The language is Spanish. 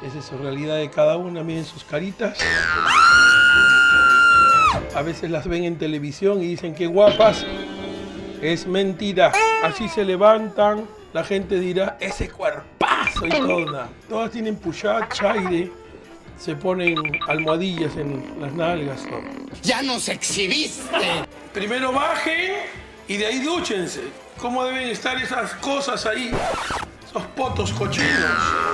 Esa es su realidad de cada una, miren sus caritas. A veces las ven en televisión y dicen qué guapas. Es mentira. Así se levantan, la gente dirá, ese cuerpazo y todo. Todas tienen push-up, chaire, se ponen almohadillas en las nalgas. Todo. ¡Ya nos exhibiste! Primero bajen y de ahí dúchense. ¿Cómo deben estar esas cosas ahí? Esos potos cochinos.